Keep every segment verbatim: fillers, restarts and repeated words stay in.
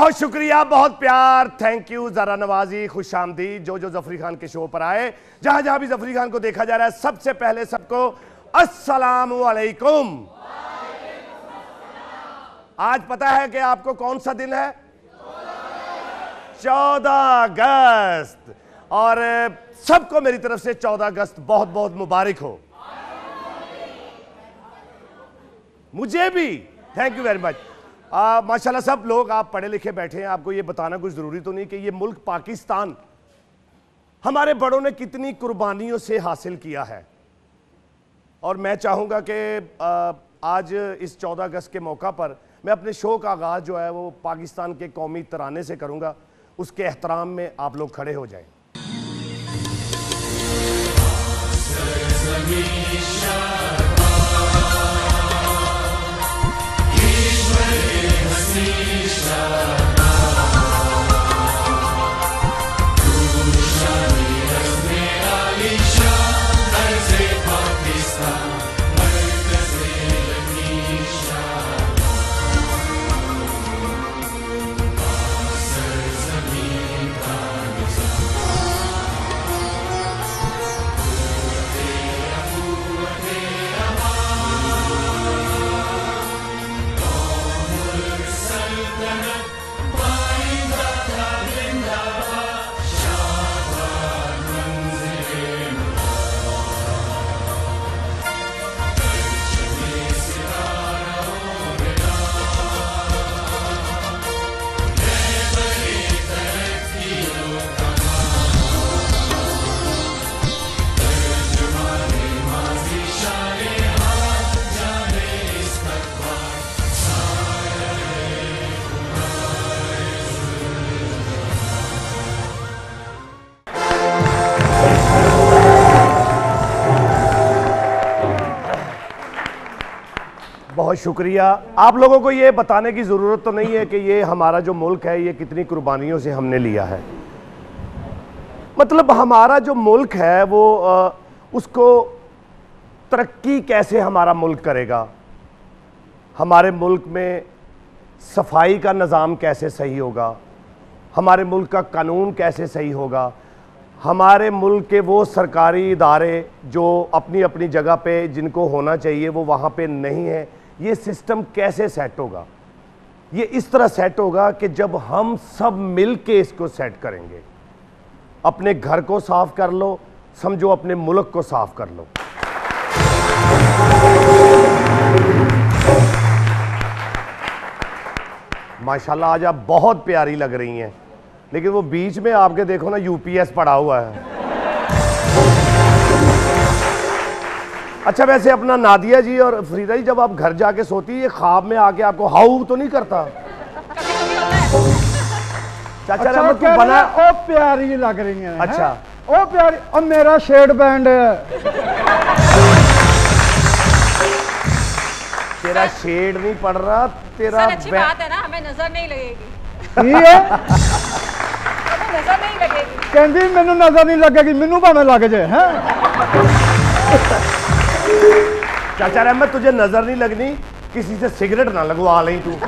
बहुत शुक्रिया, बहुत प्यार, थैंक यू, जरा नवाजी, खुश आमदी जो जो जफरी खान के शो पर आए, जहां जहां भी जफरी खान को देखा जा रहा है, सबसे पहले सबको अस्सलामु अलैकुम। आज पता है कि आपको कौन सा दिन है? चौदह अगस्त। और सबको मेरी तरफ से चौदह अगस्त बहुत बहुत मुबारक हो। मुझे भी थैंक यू वेरी मच। माशाल्लाह सब लोग आप पढ़े लिखे बैठे हैं, आपको ये बताना कुछ ज़रूरी तो नहीं कि ये मुल्क पाकिस्तान हमारे बड़ों ने कितनी कुर्बानियों से हासिल किया है। और मैं चाहूँगा कि आज इस चौदह अगस्त के मौका पर मैं अपने शो का आगाज़ जो है वो पाकिस्तान के कौमी तराने से करूँगा। उसके एहतराम में आप लोग खड़े हो जाएं। बहुत शुक्रिया। आप लोगों को ये बताने की ज़रूरत तो नहीं है कि ये हमारा जो मुल्क है ये कितनी कुर्बानियों से हमने लिया है। मतलब हमारा जो मुल्क है वो आ, उसको तरक्की कैसे हमारा मुल्क करेगा, हमारे मुल्क में सफाई का निज़ाम कैसे सही होगा, हमारे मुल्क का कानून कैसे सही होगा, हमारे मुल्क के वो सरकारी इदारे जो अपनी अपनी जगह पे जिनको होना चाहिए वो वहाँ पे नहीं है, ये सिस्टम कैसे सेट होगा। ये इस तरह सेट होगा कि जब हम सब मिल के इसको सेट करेंगे। अपने घर को साफ कर लो, समझो अपने मुल्क को साफ कर लो। माशाल्लाह आज आप बहुत प्यारी लग रही हैं, लेकिन वो बीच में आपके देखो ना यूपीएस पड़ा हुआ है। अच्छा वैसे अपना नादिया जी और फरीदा जी जब आप घर जाके सोती है ये ख्वाब में आके आपको हाउ तो नहीं करता? चाचा अच्छा, तू बना ओ प्यारी लग रही है। अच्छा ओ प्यारी, और मेरा शेड बैंड है। तेरा शेड नहीं पड़ रहा, तेरा अच्छी बात है ना, हमें नजर नहीं लगेगी। ठीक है हमें नजर नहीं लगेगी। कहती मैनू नजर नहीं लगेगी, मैनू भावें लग जाए। हैं चाचा रहमत तुझे नजर नहीं लगनी, किसी से सिगरेट ना लगवा लें तू।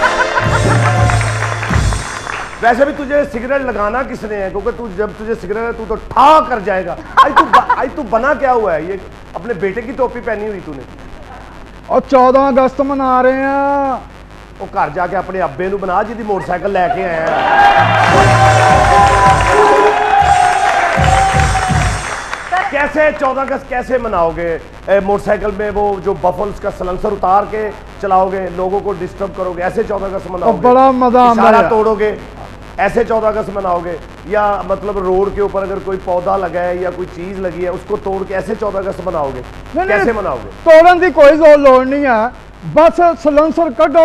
वैसे भी तुझे सिगरेट लगाना किसने है, क्योंकि तू जब तुझे सिगरेट है तू तो ठा कर जाएगा। आज तू आज तू बना क्या हुआ है? ये अपने बेटे की टोपी पहनी हुई तूने। और चौदह अगस्त मना रहे हैं। वो घर जाके अपने अब्बे नू बना जिहदी मोटरसाइकिल लैके आया। कैसे चौदह अगस्त कैसे मनाओगे? मोटरसाइकिल में वो जो बफल्स का सलेंसर उतार के चलाओगे, लोगों को डिस्टर्ब करोगे, ऐसे चौदह अगस्त मनाओगे? बड़ा मजा इशारा तोड़ोगे, ऐसे चौदह अगस्त मनाओगे? या मतलब रोड के ऊपर अगर कोई पौधा लगा है या कोई चीज लगी है उसको तोड़ के ऐसे चौदह अगस्त मनाओगे? कैसे मनाओगे? तोड़न की कोई जोर लोड़ नहीं है, बस सलेंसर कटो।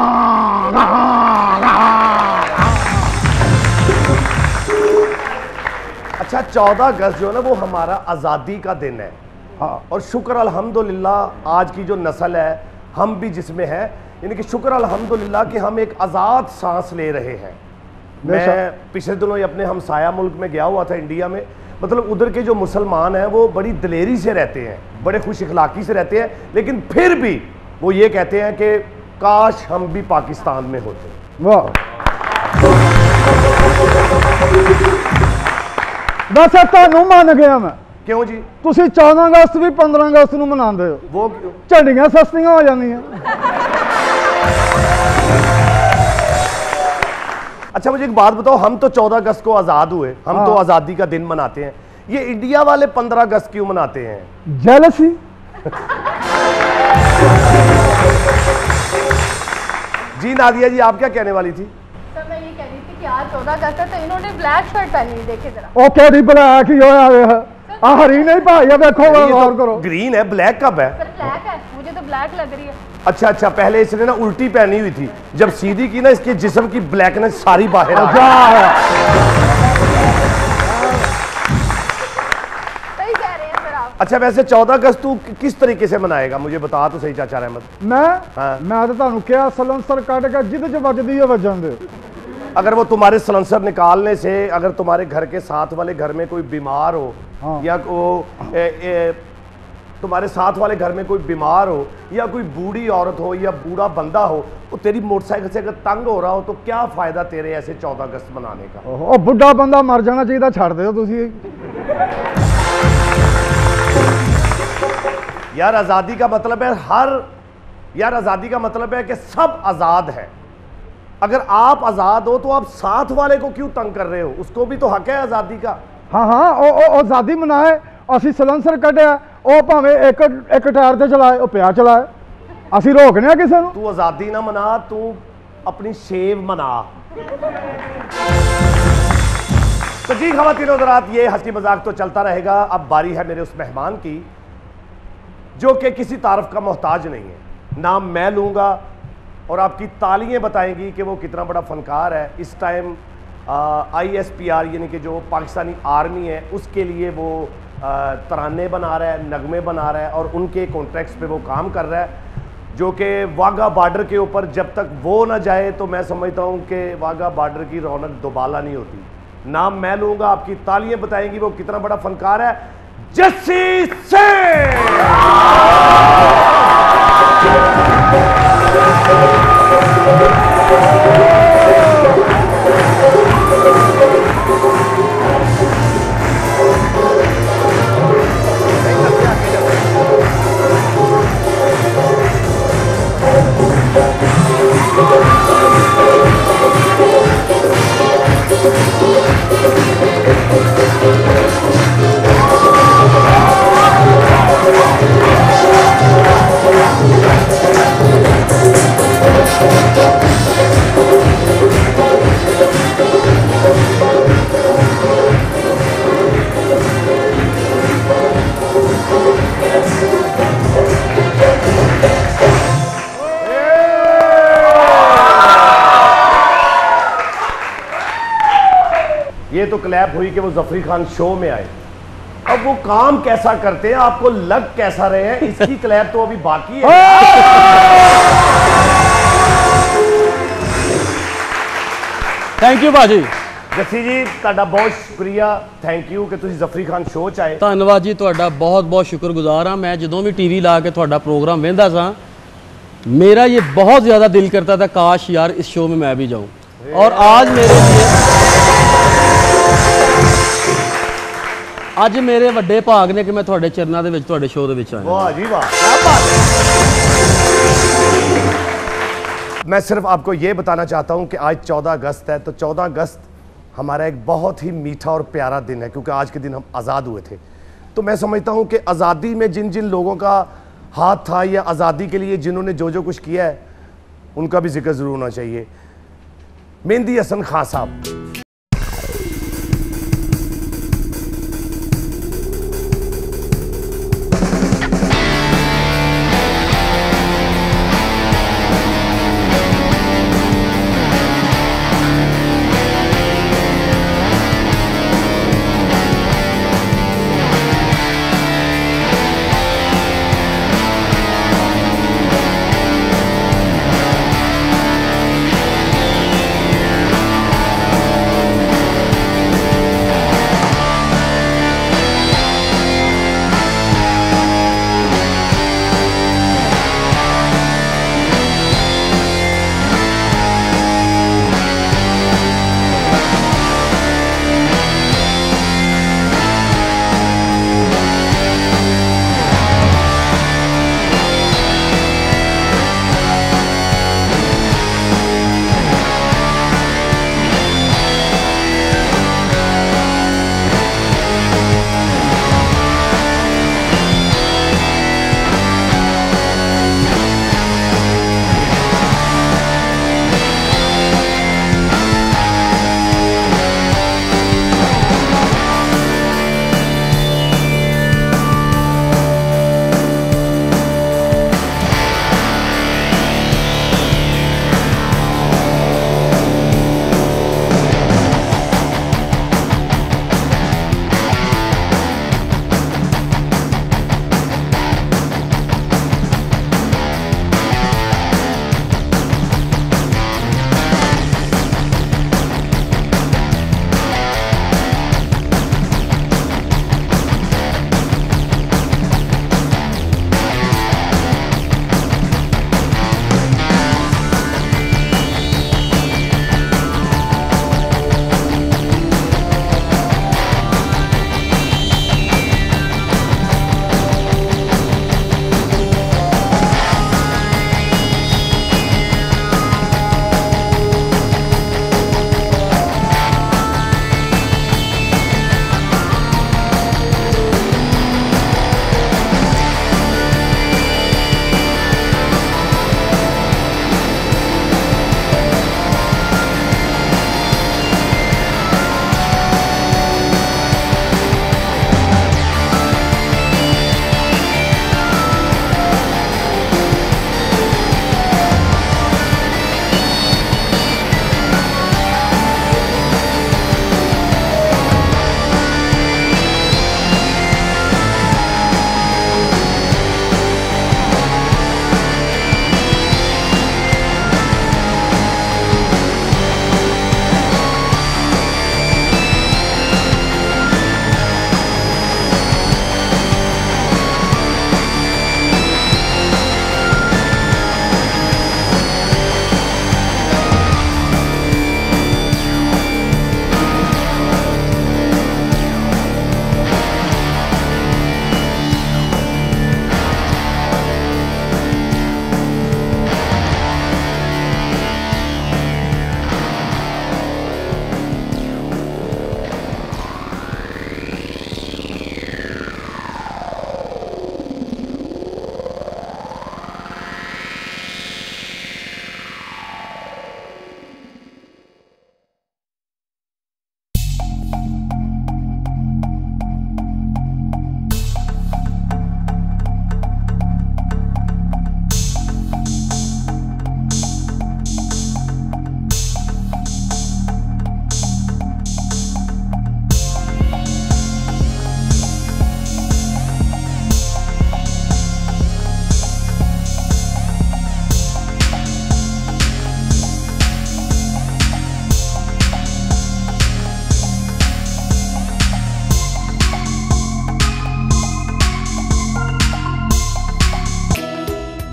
अच्छा चौदह अगस्त जो है ना वो हमारा आज़ादी का दिन है। हाँ, और शुक्र अल्हम्दुलिल्लाह आज की जो नस्ल है हम भी जिसमें है, यानी कि शुक्र अल्हम्दुलिल्लाह कि हम एक आज़ाद सांस ले रहे हैं। मैं पिछले दिनों अपने हमसाया मुल्क में गया हुआ था इंडिया में। मतलब उधर के जो मुसलमान हैं वो बड़ी दिलेरी से रहते हैं, बड़े खुश इखलाकी से रहते हैं, लेकिन फिर भी वो ये कहते हैं कि काश हम भी पाकिस्तान में होते। वाह वैसे तुहानू मान गया मैं क्यों जी? तुसी चौदह अगस्त भी पंद्रह अगस्त नूं मनांदे हो, वो क्यों? झंडियां सस्तियां हो जांदियां। अच्छा मुझे एक बात बताओ, हम तो चौदह अगस्त को आजाद हुए, हम हाँ। तो आजादी का दिन मनाते हैं, ये इंडिया वाले पंद्रह अगस्त क्यों मनाते हैं? जेलसी। जी नादिया जी, आप क्या कहने वाली थी? सर मैं ये कह रही थी कि आज चौदह अगस्त है तो इन्होंने ब्लैक शर्ट पहनी हुई, देखिए जरा। ओ केड़ी ब्लैक ही होया वे आ हरी नहीं भाई, देखो ये गौर तो करो। ग्रीन है, ब्लैक कब है? सर ब्लैक है, मुझे तो ब्लैक लग रही है। अच्छा अच्छा, पहले इसने ना उल्टी पहनी हुई थी, जब सीधी की ना इसके जिस्म की ब्लैकनेस सारी बाहर आ गई। सही कह रहे हैं सर आप। अच्छा वैसे चौदह अगस्त तू किस तरीके से मनाएगा, मुझे बता तो सही चाचा रहमत। मैं हाँ। मैं तो तुहानू क्या सलंसर कट के जिद च वजदी है वजन दे। अगर वो तुम्हारे सलंसर निकालने से अगर तुम्हारे घर के साथ वाले घर में कोई बीमार हो, हाँ। या वो ए, ए, तुम्हारे साथ वाले घर में कोई बीमार हो, या कोई बूढ़ी औरत हो या बूढ़ा बंदा हो, तो तेरी मोटरसाइकिल से अगर तंग हो रहा हो तो क्या फायदा तेरे ऐसे चौदह अगस्त मनाने का? ओ बुढ़ा बंदा मर जाना चाहिए, छड़ दो तुसी। यार आज़ादी का मतलब है हर यार आज़ादी का मतलब है कि सब आज़ाद है। अगर आप आज़ाद हो तो आप साथ वाले को क्यों तंग कर रहे हो? उसको भी तो हक है आज़ादी का। हाँ हाँ ओ ओ आज़ादी मनाए, असी सलंसर कटिया, ओ भावें एक एक टायर ते चलाए, ओ पिया चलाए, असी रोकने किसी नूं। तू आज़ादी ना मना, तू अपनी शेव मना। तो जी ख़वातीन हज़रात, ये हंसी मजाक तो चलता रहेगा। अब बारी है मेरे उस मेहमान की जो कि किसी तारफ का मोहताज नहीं है। नाम मैं लूँगा और आपकी तालियां बताएंगी कि वो कितना बड़ा फनकार है। इस time I S P R यानी कि जो पाकिस्तानी आर्मी है उसके लिए वो आ, तराने बना रहा है, नगमे बना रहा है और उनके कॉन्ट्रैक्ट्स पे वो काम कर रहा है, जो कि वाघा बॉर्डर के ऊपर जब तक वो ना जाए तो मैं समझता हूँ कि वाघा बॉर्डर की रौनक दोबाला नहीं होती। नाम मैं लूँगा, आपकी तालियां बताएंगी वो कितना बड़ा फनकार है। जस्सी सिंह। ये तो क्लैप हुई कि वो ज़फरी खान शो में आए। अब वो काम कैसा करते हैं, आपको लग कैसा रहे हैं, इसकी क्लैप तो अभी बाकी है। थैंक यू भाजी। जस्सी जी ਤੁਹਾਡਾ बहुत शुक्रिया, थैंक यू कि ਤੁਸੀਂ ज़फरी खान शो ਚ ਆਏ। ਧੰਨਵਾਦ ਜੀ ਤੁਹਾਡਾ, ਬਹੁਤ ਬਹੁਤ ਸ਼ੁਕਰਗੁਜ਼ਾਰ ਹਾਂ। मैं ਜਦੋਂ भी टीवी ला के ਤੁਹਾਡਾ प्रोग्राम वेंदा सा, मेरा ये बहुत ज़्यादा दिल करता था काश यार इस शो में मैं भी जाऊं। और आज मेरे लिए ਅੱਜ मेरे ਵੱਡੇ ਭਾਗ ਨੇ कि मैं ਤੁਹਾਡੇ ਚਰਨਾਂ ਦੇ ਵਿੱਚ ਤੁਹਾਡੇ ਸ਼ੋਅ ਦੇ ਵਿੱਚ ਆਇਆ। वाह जी वाह, क्या बात है। मैं सिर्फ आपको ये बताना चाहता हूं कि आज चौदह अगस्त है, तो चौदह अगस्त हमारा एक बहुत ही मीठा और प्यारा दिन है क्योंकि आज के दिन हम आज़ाद हुए थे। तो मैं समझता हूं कि आज़ादी में जिन जिन लोगों का हाथ था या आज़ादी के लिए जिन्होंने जो जो कुछ किया है उनका भी जिक्र ज़रूर होना चाहिए। मेहंदी हसन खान साहब।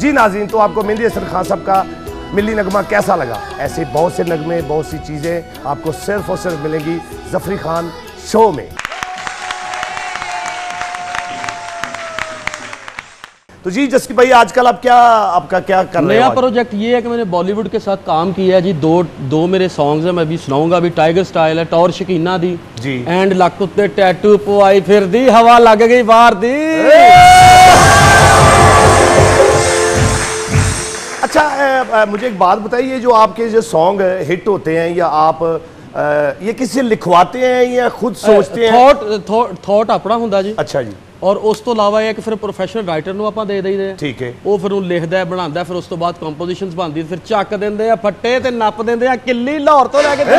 जी नाज़रीन, तो आपको मेहंदी हसन खान साहब का मिली नगमा कैसा लगा? ऐसे बहुत से नगमे, बहुत सी चीज़ें आपको सिर्फ और सिर्फ मिलेंगी ज़फरी खान शो में। तो जी जस्की भाई, आजकल आप क्या आपका क्या कर रहे हैं? नया प्रोजेक्ट ये है कि मैंने बॉलीवुड के साथ काम किया है जी। दो दो मेरे सॉन्ग्स हैं, मैं अभी सुनाऊंगा। अभी टाइगर स्टाइल है, टॉर शकीना दी जी, एंड लक उत्ते टैटू पवाई फिर दी, हवा लग गई बाहर दी। अच्छा आ, आ, मुझे एक बात बताइए, जो आपके जो सॉन्ग हिट होते हैं, या आप आ, ये किसी से लिखवाते हैं या खुद सोचते हैं? थॉट थॉट अपना हुंदा जी। अच्छा जी। और उस तो इलावा है कि फिर प्रोफेशनल राइटर ਨੂੰ ਆਪਾਂ ਦੇ ਦਈਦੇ। ठीक है। ਉਹ ਫਿਰ ਉਹ ਲਿਖਦਾ ਬਣਾਉਂਦਾ, ਫਿਰ ਉਸ ਤੋਂ ਬਾਅਦ ਕੰਪੋਜੀਸ਼ਨਸ ਬਣਦੀ, ਫਿਰ ਚੱਕ ਦਿੰਦੇ ਆ ਫੱਟੇ ਤੇ ਨੱਪ ਦਿੰਦੇ ਆ ਕਿੱਲੀ ਲਾਹੌਰ ਤੋਂ ਲੈ ਕੇ।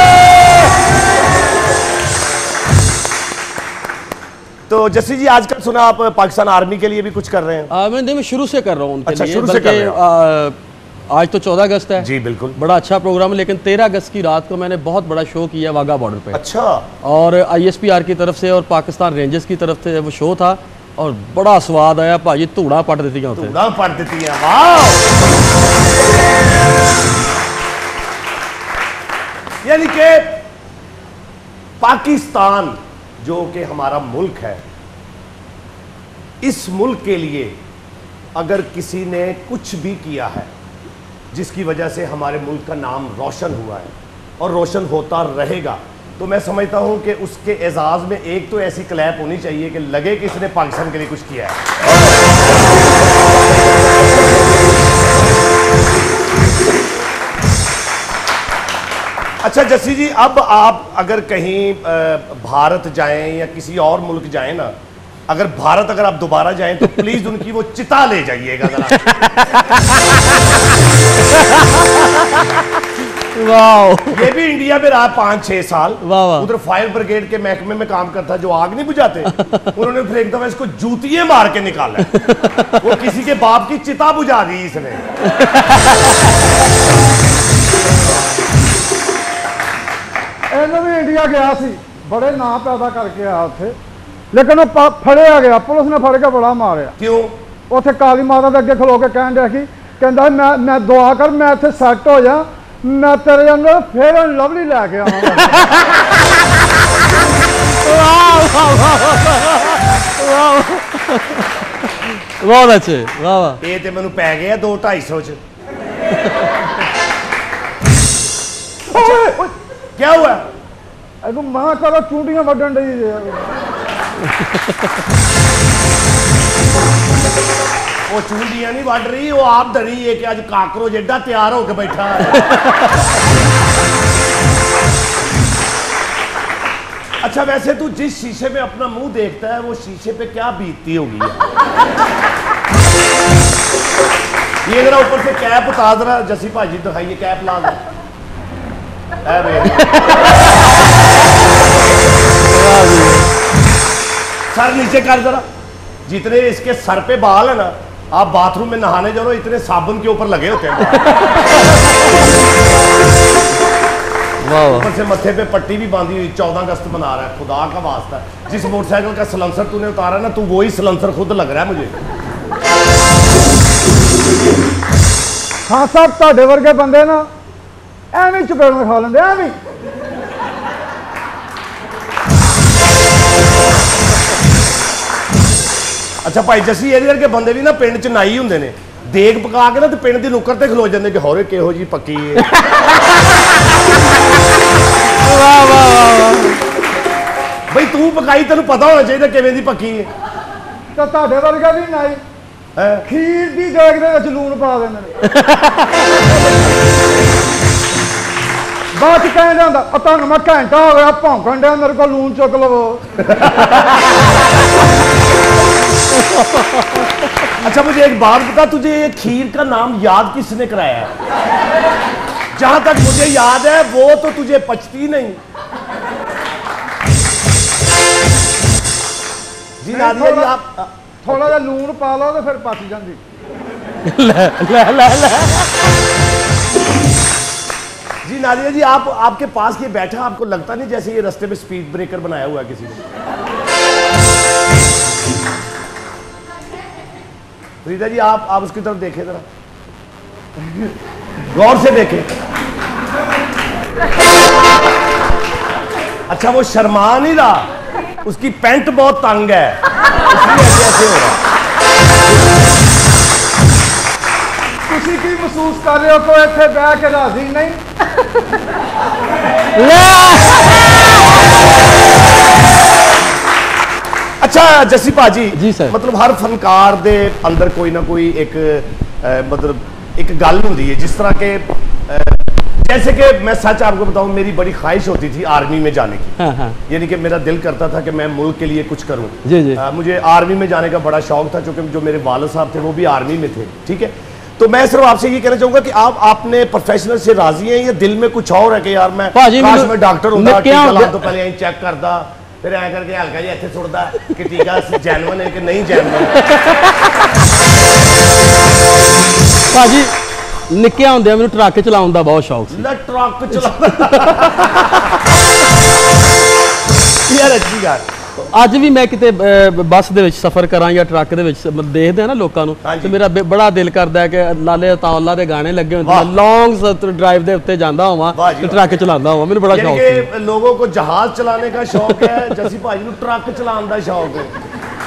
तो जस्सी जी, आजकल सुना आप पाकिस्तान आर्मी के लिए भी कुछ कर रहे हैं? आ, मैं, मैं शुरू से कर रहा हूँ उनके अच्छा, लिए। शुरू से कर रहे हैं। आ, आज तो चौदह अगस्त है जी, बिल्कुल बड़ा अच्छा प्रोग्राम है, लेकिन तेरह अगस्त की रात को मैंने बहुत बड़ा शो किया वाघा बॉर्डर पे। अच्छा। और आई एस पी आर की तरफ से और पाकिस्तान रेंजर्स की तरफ से वो शो था, और बड़ा स्वाद आया भाजी। धूड़ा पट दी धूड़ा पट दी है, वाह। यानी कि पाकिस्तान जो कि हमारा मुल्क है, इस मुल्क के लिए अगर किसी ने कुछ भी किया है जिसकी वजह से हमारे मुल्क का नाम रोशन हुआ है और रोशन होता रहेगा, तो मैं समझता हूं कि उसके एजाज में एक तो ऐसी क्लैप होनी चाहिए कि लगे कि इसने पाकिस्तान के लिए कुछ किया है। अच्छा जस्सी जी, अब आप अगर कहीं भारत जाएं या किसी और मुल्क जाएं ना, अगर भारत अगर आप दोबारा जाएं तो प्लीज उनकी वो चिता ले जाइएगा जरा। वाह। ये भी इंडिया में रहा पाँच छह साल। वाह वाह। उधर फायर ब्रिगेड के महकमे में काम करता, जो आग नहीं बुझाते, उन्होंने फिर एक दफा इसको जूतियां मार के निकाला। वो किसी के बाप की चिता बुझा दी इसने। भी इंडिया गया सी, बड़े नाम पैदा करके आया उत्थे, लेकिन वो फड़िया गया, पुलिस ने फड़ के बड़ा मारिया। क्यों? उत्थे काली माता के अगे खलो के कहन दिया कि कहंदा मैं मैं दुआ कर, मैं इत्थे सैट हो जा, मैं तेरे अंदर फेयर एंड लवली लैके आवांगा। बहुत अच्छे, वाह वाह। ये तो मैनू पै गया दो ढाई सौ च। क्या हुआ? अगो मां करो चूंटियां वड्डन दी। वो चूंटियां नहीं वड रही, वो आप डरी है कि आज काकरोच एडा तैयार होकर बैठा है। अच्छा वैसे तू जिस शीशे में अपना मुंह देखता है, वो शीशे पे क्या बीतती होगी? ये जरा ऊपर से कैप उतार, जरा जसी भाजी दिखाइए, कैप ला दो। सर नीचे कर जरा। जितने इसके सर पे बाल है ना, आप बाथरूम में नहाने जाओ, इतने साबुन के ऊपर लगे होते हैं। ऊपर से मत्थे पे पट्टी भी बांधी हुई, चौदह अगस्त मना रहा है। खुदा का वास्ता, जिस मोटरसाइकिल का सलेंसर तूने उतारा ना, तू वही सलेंसर खुद लग रहा है मुझे। हाँ साहब, तुहाडे वर्गे बंदे ना एवं चपेड़ में खा लेंगे, एवं। अच्छा भाई जसी, ये करके बंदे भी ना पिंड च नाई हुंदे ने, देग पका के ना तो पिंड दी नुक्कर ते खलो जांदे कि होरे किहो जी पक्की है। वाह वाह वाह। भाई तू पकाई, तेनू पता होना चाहिए किवें दी पक्की है। तो तुहाडे वर्गा भी नाई खीर दी देग दे विच लूण पा देंदे ने, बाद च कह जांदा तुहानू मैं घंटा हो गया भौंकण दिया, मेरे को लूण चुक लवो। अच्छा मुझे एक बात बता, तुझे ये खीर का नाम याद किसने कराया है? जहां तक मुझे याद है वो तो तुझे पचती नहीं। जी नादिया जी, आप थोड़ा जा लूण पा लो तो फिर पच जाती। ले, ले, ले, ले। जी नादिया जी, आप आपके पास ये बैठा, आपको लगता नहीं जैसे ये रास्ते में स्पीड ब्रेकर बनाया हुआ है किसी ने? फरीदा जी आप आप उसकी तरफ देखें जरा, गौर से देखें। अच्छा वो शर्मा नहीं रहा, उसकी पैंट बहुत तंग है इसलिए ऐसे ऐसे हो रहा। ਤੁਸੀਂ ਕੀ ਮਹਿਸੂਸ ਕਰ ਰਹੇ ਹੋ ਕੋਈ ਇੱਥੇ ਬਹਿ ਕੇ ਰਾਜ਼ੀ ਨਹੀਂ? अच्छा जसी भाजी जी सर, मतलब हर फनकार दे अंदर कोई ना कोई एक आ, मतलब एक गल होती है, जिस तरह के आ, जैसे कि मैं सच आपको बताऊं, मेरी बड़ी ख्वाहिश होती थी आर्मी में जाने की। हाँ हाँ। यानी कि मेरा दिल करता था कि मैं मुल्क के लिए कुछ करूं। जी जी। आ, मुझे आर्मी में जाने का बड़ा शौक था, क्योंकि जो मेरे वालिद साहब थे वो भी आर्मी में थे। ठीक है, तो मैं सिर्फ आपसे ये कहना चाहूंगा कि आप आपने प्रोफेशनल से राजी हैं या दिल में कुछ और है कि यार मैं काश मैं डॉक्टर होता, टीका लाऊं तो पहले यहीं चेक करदा, फिर ऐ करके हल्का जी इत्थे सुटदा कि टीका जैनवन है कि नहीं जैनवन। भाजी निक्के होंदे मैनूं ट्रक चलाउण दा बहुत शौक सी। ट्रक चलाउण यार अच्छी गल। ਅੱਜ ਵੀ ਮੈਂ ਕਿਤੇ ਬੱਸ ਦੇ ਵਿੱਚ ਸਫ਼ਰ ਕਰਾਂ ਜਾਂ ਟਰੱਕ ਦੇ ਵਿੱਚ ਦੇਖਦੇ ਆ ਨਾ ਲੋਕਾਂ ਨੂੰ, ਤੇ ਮੇਰਾ ਬੜਾ ਦਿਲ ਕਰਦਾ ਹੈ ਕਿ ਲਾਲੇ ਅਤਾਉਲਾ ਦੇ ਗਾਣੇ ਲੱਗੇ ਹੁੰਦੇ ਨੇ, ਲੌਂਗ ਡਰਾਈਵ ਦੇ ਉੱਤੇ ਜਾਂਦਾ ਹੋਵਾਂ ਤੇ ਟਰੱਕ ਚਲਾਉਂਦਾ ਹੋਵਾਂ, ਮੈਨੂੰ ਬੜਾ ਸ਼ੌਕ ਹੈ। कि लोगों को जहाज चलाने का शौक है, जसी भाजी को ट्रक चलाने का शौक है।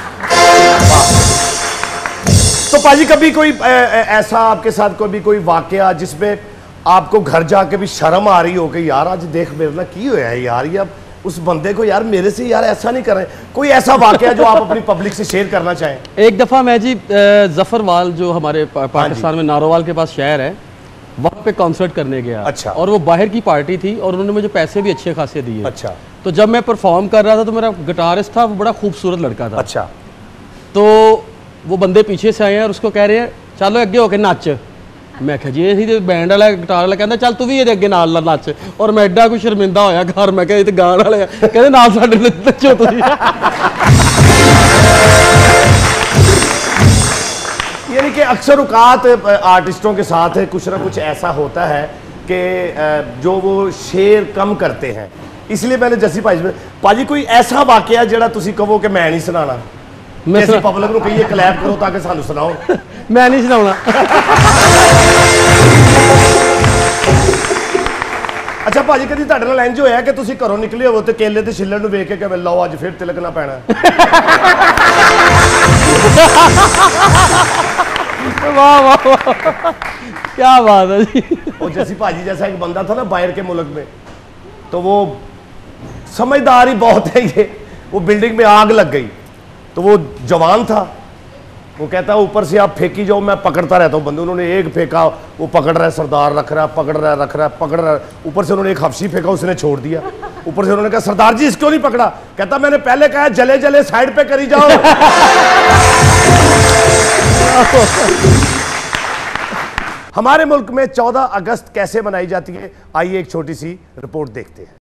तो भाजी कभी कोई ऐसा आपके साथ कोई भी कोई वाकया जिसमें आपको घर जाके भी शर्म आ रही हो कि यार आज देख मेरे ना की होया है यार, ये उस बंदे को यार मेरे से यार ऐसा नहीं कर रहे, कोई ऐसा वाकया जो आप अपनी पब्लिक से शेयर करना चाहें? एक दफ़ा मैं जी जफरवाल जो हमारे पाकिस्तान में नारोवाल के पास शहर है, वहाँ पे कॉन्सर्ट करने गया। अच्छा। और वो बाहर की पार्टी थी और उन्होंने मुझे पैसे भी अच्छे खासे दिए। अच्छा। तो जब मैं परफॉर्म कर रहा था तो मेरा गिटारिस्ट था, वो बड़ा खूबसूरत लड़का था। अच्छा। तो वो बंदे पीछे से आए हैं और उसको कह रहे हैं चलो अगे होके नच। मैं क्या जी असी बैंड वाला गिटार वाला कहता चल तू भी ये अगे नाल नच, और मैं एडा कुछ शर्मिंदा होया घर, मैं क्या गाने वाले कहते नाल साडे नचो तुसीं। यानी कि अक्सर औकात आर्टिस्टों के साथ कुछ ना कुछ ऐसा होता है कि जो वो शेर कम करते हैं, इसलिए मैंने जसी भाजी भाजी कोई ऐसा वाकया जिहड़ा तुसीं कहो कि मैं नहीं सुनाना, मैं पब्लिक को कहिए क्लैप करो ताकि सानू सुनाओ। मैं नहीं सुनाऊंगा। अच्छा भाजी कभी तुहाडे नाल इंज होया कि तुसीं घरों निकले हो तो केले ते छिल्लड़ नूं वेख के कहे लो अज फिर तिलकना पैना? वाह वाह वाह क्या बात है जी। वो जैसी भाजी जैसा एक बंदा था ना बाहर के मुल्क में, तो वो समझदार ही बहुत है ये, वो बिल्डिंग में आग लग गई तो वो जवान था, वो कहता है ऊपर से आप फेंकी जाओ मैं पकड़ता रहता हूँ बंदे। उन्होंने एक फेंका, वो पकड़ रहा है, सरदार रख रहा है, पकड़ रहा है, रख रहा है, पकड़ रहा है, ऊपर से उन्होंने एक हफ्सी फेंका, उसने छोड़ दिया। ऊपर से उन्होंने कहा सरदार जी इसको नहीं पकड़ा? कहता मैंने पहले कहा जले जले साइड पे करी जाओ। हमारे मुल्क में चौदह अगस्त कैसे मनाई जाती है, आइए एक छोटी सी रिपोर्ट देखते हैं।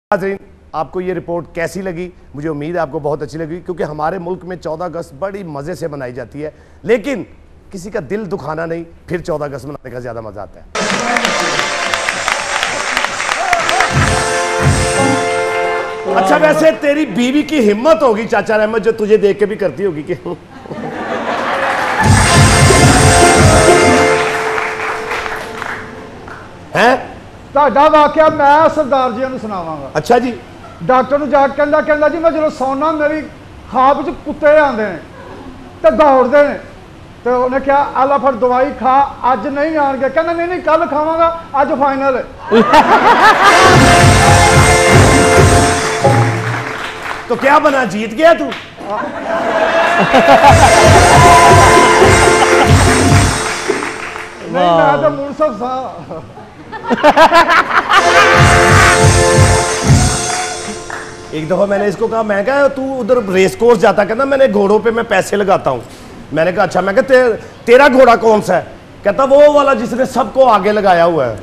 नाज़रीन, आपको ये रिपोर्ट कैसी लगी? मुझे उम्मीद है आपको बहुत अच्छी लगी, क्योंकि हमारे मुल्क में चौदह अगस्त बड़ी मज़े से मनाई जाती है, लेकिन किसी का दिल दुखाना नहीं, फिर चौदह अगस्त मनाने का ज़्यादा मज़ा आता है। अच्छा, वैसे तेरी बीवी की हिम्मत होगी चाचा रहमत, जो तुझे देख के भी करती होगी कि हैं? ਤੁਹਾਡਾ ਵਾਕਿਆ ਮੈਂ ਸਰਦਾਰ ਜੀ ਨੂੰ ਸੁਣਾਵਾਂਗਾ। अच्छा जी। ਡਾਕਟਰ ਨੂੰ ਜਾ ਕੇ ਕਹਿੰਦਾ ਕਹਿੰਦਾ ਜੀ ਮੈਂ ਜਦੋਂ ਸੌਣਾ ਮੇਰੀ ਖਾਬ ਵਿੱਚ ਕੁੱਤੇ ਆਉਂਦੇ ਨੇ ਤੇ ਦੌੜਦੇ ਨੇ, ਤੇ ਉਹਨੇ ਕਿਹਾ ਆਲਾ ਫਿਰ ਦਵਾਈ ਖਾ, ਅੱਜ ਨਹੀਂ ਆਣਗੇ। ਕਹਿੰਦਾ ਨਹੀਂ ਨਹੀਂ ਕੱਲ ਖਾਵਾਂਗਾ, ਅੱਜ ਫਾਈਨਲ ਹੈ। तो क्या बना, जीत गया तू? नहीं मैं तो मुनसफ था। एक दफा मैंने इसको कहा, मैं कहा तू उधर रेस कोर्स जाता, कहता मैंने घोड़ों पे मैं पैसे लगाता हूँ। मैंने कहा अच्छा। मैं कहा ते, तेरा घोड़ा कौन सा है? कहता वो वाला जिसने सबको आगे लगाया हुआ है।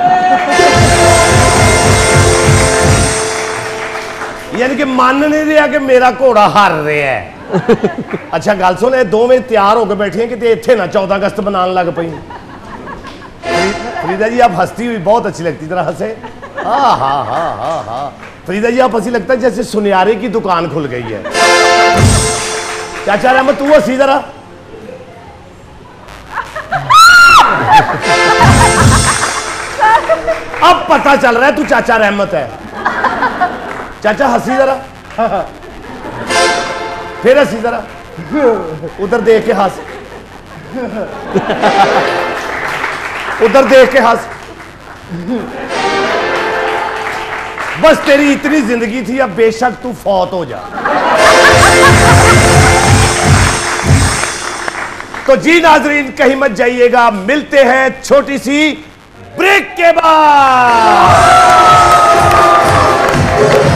यानी कि मान नहीं रहा कि मेरा घोड़ा हार रहा है। अच्छा गल सुन, दो में तैयार होकर बैठी हैं कि इतने ना चौदह अगस्त बनाने लग पई। फरीदा जी आप हंसती हुई बहुत अच्छी लगती तरह हंसे। हाँ हाँ हाँ हाँ हाँ फरीदा जी आप हंसी लगता है जैसे सुनियारे की दुकान खुल गई है। चाचा रहमत तू हंसी जरा। अब पता चल रहा है तू चाचा रहमत है। चाचा हंसी जरा, फिर हंसी जरा, उधर देख के हंस, उधर देख के हंस। बस तेरी इतनी जिंदगी थी, अब बेशक तू फौत हो जा। तो जी नाजरीन कहीं मत जाइएगा, मिलते हैं छोटी सी ब्रेक के बाद।